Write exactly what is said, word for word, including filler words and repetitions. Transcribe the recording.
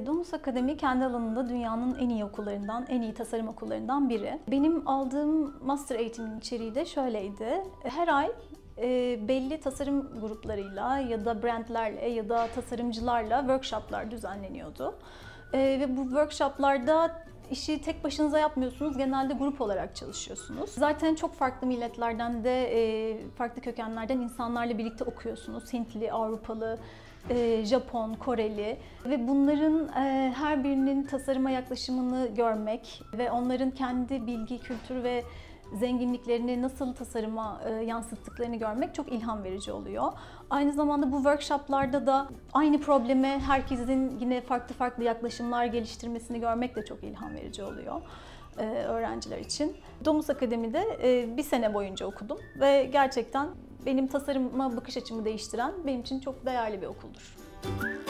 Domus Akademi kendi alanında dünyanın en iyi okullarından, en iyi tasarım okullarından biri. Benim aldığım master eğitiminin içeriği de şöyleydi. Her ay e, belli tasarım gruplarıyla ya da brandlerle ya da tasarımcılarla workshoplar düzenleniyordu. E, ve bu workshoplarda İşi tek başınıza yapmıyorsunuz, genelde grup olarak çalışıyorsunuz. Zaten çok farklı milletlerden de, farklı kökenlerden insanlarla birlikte okuyorsunuz. Hintli, Avrupalı, Japon, Koreli ve bunların her birinin tasarıma yaklaşımını görmek ve onların kendi bilgi, kültür ve zenginliklerini nasıl tasarıma yansıttıklarını görmek çok ilham verici oluyor. Aynı zamanda bu workshoplarda da aynı probleme herkesin yine farklı farklı yaklaşımlar geliştirmesini görmek de çok ilham verici oluyor öğrenciler için. Domus Akademi'de bir sene boyunca okudum ve gerçekten benim tasarıma bakış açımı değiştiren, benim için çok değerli bir okuldur.